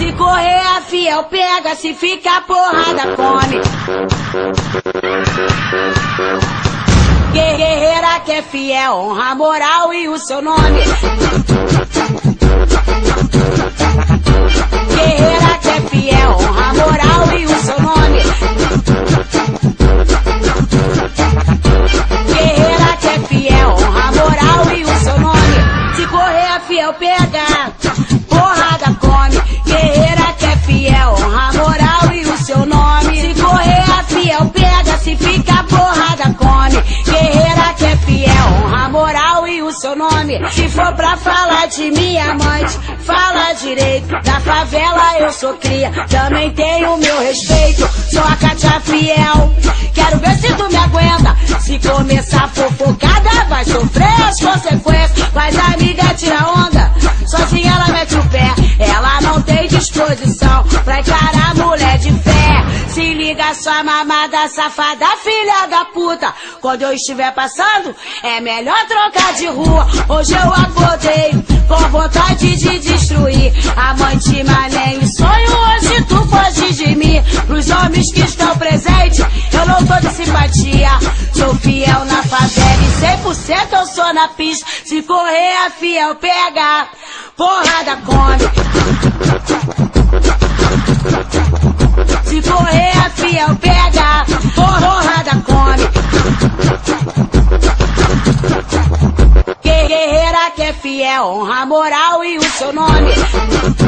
Se correr a fiel pega, se ficar porrada come. Guerreira que é fiel, honra a moral e o seu nome. Guerreira que é fiel, honra a moral e o seu nome. Guerreira que é fiel, honra a moral e o seu nome. Se correr a fiel pega, porrada come. Guerreira que é fiel, honra a moral e o seu nome. Se correr a fiel pega, se ficar porrada come. Guerreira que é fiel, honra a moral e o seu nome. Se for pra falar de minha amante, fala direito. Da favela eu sou cria, também tenho meu respeito. Sou a Kátia fiel, quero ver se tu me aguenta. Se começar fofocada, vai sofrer as consequências. Faz a amiga tira onda, sozinha ela mete o pé. Ela não tem disposição pra encarar mulher de fé. Se liga sua mamada safada, filha da puta. Quando eu estiver passando, é melhor trocar de rua. Hoje eu acordei com vontade de destruir. Amante, mané e sonho, hoje tu foge de mim. Pros homens que estão presentes, eu não tô de simpatia. Sou fiel na favela e 100% eu sou na pista. Se correr a fiel pega, porrada come. Se correr a fiel pega, porrada come. Guerreira que é fiel, honra a moral e o seu nome.